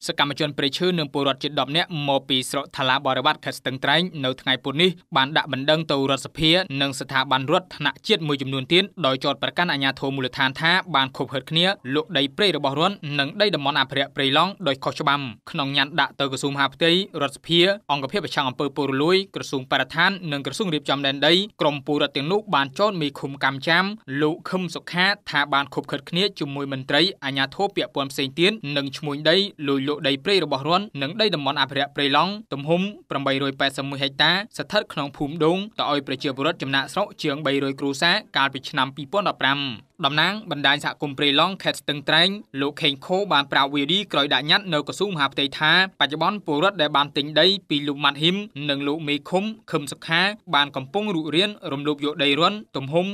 សកម្មជនព្រៃឈើនិងពលរដ្ឋជិត10នាក់មកពីស្រុកថាឡាបរិវត្តខេត្តស្ទឹងត្រែងនៅថ្ងៃពុធនេះបានដាក់បណ្ដឹងទៅរដ្ឋសភានិងស្ថាប័នរដ្ឋថ្នាក់ជាតិមួយចំនួនទៀតដោយចោទប្រកាន់អាជ្ញាធរមូលដ្ឋានថាបានខុបហិតគ្នាលក់ដីព្រៃរបស់រដ្ឋនិងដីតំបន់អភិរក្សព្រៃឡង់ដោយខុសច្បាប់ក្នុងញត្តិដាក់ទៅក្រសួងមហាផ្ទៃរដ្ឋសភាអង្គភាពប្រឆាំងអំពើពុករលួយក្រសួងបរិស្ថាននិងក្រសួងរៀបចំដែនដីក្រមពលរដ្ឋទាំងនោះបានចោទមេឃុំកម្មចាមលោកខឹមសុខាថាបានខុបខិតគ្នាជាមួយមន្ត្រីអាជ្ញាធរពាក់ព័ន្ធផ្សេងទៀតនិងឈ្មួញដីលួចលក់ដីព្រៃរបស់រដ្ឋនិងដីតំបន់អភិរក្សព្រៃឡង់ទំហំ881ហិកតាស្ថិតក្នុងភូមិដូងទៅឲ្យប្រជាពលរដ្ឋចំណាក់ស្រុកជាង300គ្រួសារកាលពីឆ្នាំ2015តំណាងបណ្ដាញសហគមន៍ព្រៃឡង់ខេត្តស្ទឹងត្រែងលោកខេងខូបានប្រាប់វីឌីក្រោយដាក់ញត្តិនៅក្រសួងមហាផ្ទៃថាបច្ចុប្បន្នពលរដ្ឋដែលបានទិញដីពីលោកម៉ាត់ហ៊ីមនិងលោកមេឃុំខឹមសុខាបានកំពុងរុករានរំលោភយកដីរន់ទំហំ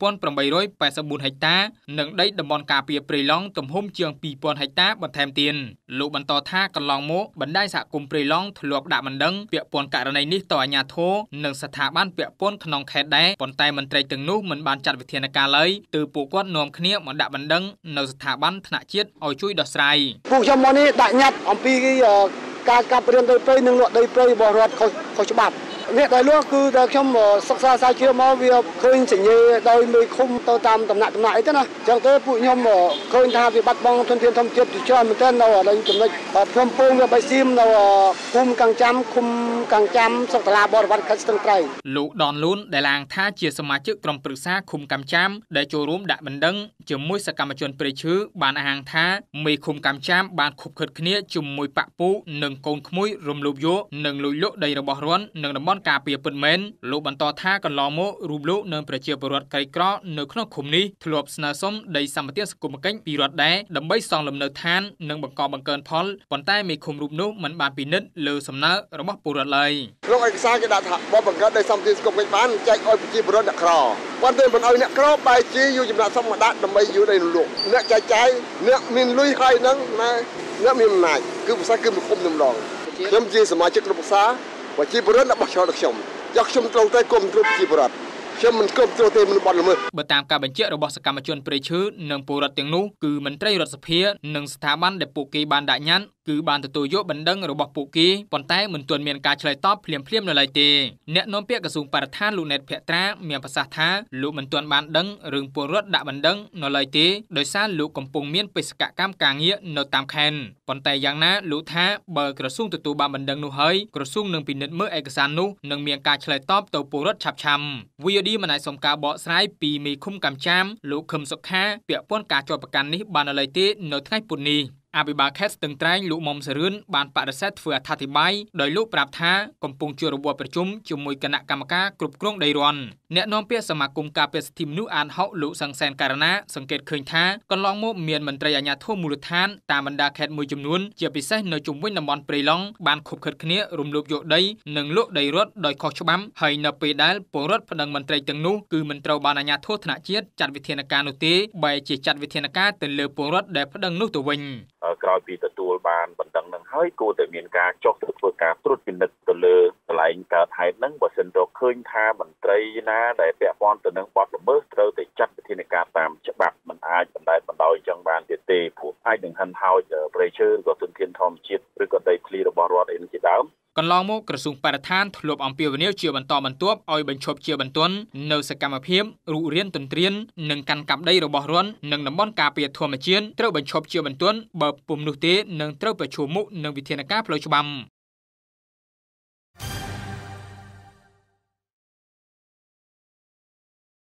3884ហិកតានិងដីតំបន់ការពារព្រៃឡង់ទំហំជាង2000ហិកតាបន្ថែមទៀតលោកបន្តថាកន្លងមកបណ្ដាញសហគមន៍ព្រៃឡង់ធ្លាប់ដាក់បណ្ដឹងពាក់ព័ន្ធករណីនេះទៅអាជ្ញាធរនិងស្ថាប័នពាក់ព័ន្ធក្នុងខេត្តដែរប៉ុន្តែមន្ត្រីទាំងនោះមិនបានចាត់វិធានការឡើយទើបពួកគាត់នាំគ្នាមកដាក់បណ្ដឹងនៅស្ថាប័នថ្នាក់ជាតិឲ្យជួយដោះស្រាយពួកខ្ញុំមកនេះដាក់ញត្តិអំពីការកាប់រានដីព្រៃនិងលក់ដីព្រៃរបស់រដ្ឋខុសច្បាប់អ្នកដែលលក់គឺតែខ្ញុំសិក្សាស្រាវជ្រាវមកវាឃើញសញ្ញាដោយមេឃុំទៅតាមដំណាក់អីទៅណាអញ្ចឹងទៅពួកខ្ញុំឃើញថាវាបាត់បង់ធនធានធម្មជាតិជាច្រើនមែនទែននៅលើចំណុចភ្នំពងវាបៃសៀមនៅភូមិកាំងចាំឃុំកាំងចាំស្រុកតាឡាបរិវត្តខេត្តស្ទឹងត្រែងលោកដនលូនដែលឡើងថាជាសមាជិកក្រុមប្រឹក្សាឃុំកាំងចាំដែលចូលរួមដាក់បណ្ដឹងជាមួយសកម្មជនព្រៃឈើបានអះអាងថាមេឃុំកាំងចាំបានខុបខិតគ្នាជាមួយប៉ាក់ពូនិងកូនក្មួយរំលោភយកនិងលួចលក់ដីរបស់រដ្ឋនិងតំបន់ការពារពិតមែនលោកបន្តថាកន្លងមករូបលោកនិងប្រជាពលរដ្ឋក្រីក្រនៅក្នុងឃុំនេះធ្លាប់ស្នើសុំដីសម្បត្តិសង្គមគិច្ចពីរដ្ឋដែរដើម្បីសង់លំនៅឋាននិងបង្កបង្កើនផលប៉ុន្តែមេឃុំរូបនោះមិនបានពិនិត្យលើសំណើរបស់ពលរដ្ឋឡើយលោកឯកសារគេដាក់ថាបើបង្កើតដីសម្បត្តិសង្គមគិច្ចបានចែកឲ្យប្រជាពលរដ្ឋអ្នកក្រប៉ុន្តែមិនឲ្យអ្នកក្របែរជាយកចំណាក់ស្រុកមកដាក់ដើម្បីយកដីលក់អ្នកចែកចាយអ្នកមានលុយហើយហ្នឹងណាអ្នកមានអំណាចគឺភាសាគឺមិនគុំតម្ដងខ្ញុំជាសមាជិកក្រុមប្រឹក្សាប្រជាពលរដ្ឋរបស់ខ្ញុំខ្ញុំត្រូវតែគ្រប់គ្រងប្រជាពលរដ្ឋខ្ញុំមិនគ្រប់គ្រងទេមិនបត់ល្មើសបើតាមការបញ្ជាក់របស់សកម្មជនព្រៃឈើនិងពលរដ្ឋទាំងនោះគឺមន្ត្រីរដ្ឋសភានិងស្ថាប័នដែលពួកគេបានដាក់ញត្តិគឺបានទទួលយកបណ្ដឹងរបស់ពួកគេប៉ុន្តែមិនទាន់មានការឆ្លើយតបភ្លាមៗនៅឡើយទេអ្នកនាំពាក្យក្រសួងបរិស្ថានលោកណេតភក្ត្រាមានប្រសាសន៍ថាលោកមិនទាន់បានដឹងរឿងពលរដ្ឋដាក់បណ្ដឹងនៅឡើយទេដោយសារលោកកំពុងមានបេសកកម្មការងារនៅតាមខេត្តប៉ុន្តែយ៉ាងណាលោកថាបើក្រសួងទទួលបានបណ្ដឹងនោះហើយក្រសួងនឹងពិនិត្យមើលឯកសារនោះនិងមានការឆ្លើយតបទៅពលរដ្ឋឆាប់ៗVOD មិនអាចសុំការបកស្រាយពីមេឃុំកាំងចាមលោកខឹមសុខាពាក់ព័ន្ធការជាប់ប្រកាន់នេះបាននៅឡើយទេនៅថ្ងៃពុធនេះអភិបាលខេត្តស្ទឹងត្រែងលោកមុំសរឿនបានបដិសេធធ្វើអត្ថាធិប្បាយដោយលោកប្រាប់ថាកំពុងជួបរបបប្រជុំជាមួយគណៈកម្មការគ្រប់គ្រងដីរន់អ្នកនាំពាក្យសមាគមការពារសិទ្ធិមនុស្សអានហុកលោកសង្សានករណាសង្កេតឃើញថាកន្លងមកមានមន្ត្រីអាជ្ញាធរមូលដ្ឋានតាមបណ្ដាខេត្តមួយចំនួនជាពិសេសនៅជុំវិញតំបន់ព្រៃឡង់បានខុបខិតគ្នារំលោភយកដីនិងលក់ដីរដ្ឋដោយខុសច្បាប់ហើយនៅពេលដែលពលរដ្ឋប្តឹងមន្ត្រីទាំងនោះគឺមិនត្រូវបានអាជ្ញាធរថ្នាក់ជាតិចាត់វិធានការនោះទេបែរជាចាត់វិធានការទៅលើពលរដ្ឋដែលប្តឹងនោះទៅវិញក្រោយពីទទួលបានបណ្ដឹងនឹងហើយគួរតែមានការចុះទៅធ្វើការត្រួតពិនិត្យទៅលើកន្លែងកើតហេតុហ្នឹងបើសិនទៅឃើញថាមន្ត្រីណាដែលពាក់ព័ន្ធទៅនឹងបទល្មើសត្រូវតែចាត់វិធានការតាមច្បាប់មិនអាចបណ្តែតបណ្ដោយចឹងបានទៀតទេព្រោះអាចនឹងហិនហោចព្រៃឈើក៏ទុនធានធម្មជាតិឬក៏ដីធ្លីរបស់រដ្ឋអីជាដើមកន្លងមកក្រសួងបរិស្ថានធ្លាប់អំពាវនាវជាបន្តបន្ទាប់ឲ្យបញ្ឈប់ជាបន្ទាន់នៅសកម្មភាពរុករានទន្ទ្រាននិងកាន់កាប់ដីរបស់រដ្ឋនិងតំបន់ការពារធម្មជាតិត្រូវបញ្ឈប់ជាបន្ទាន់បើពុំនោះទេនឹងត្រូវប្រឈមមុខនឹងវិធានការផ្លូវច្បាប់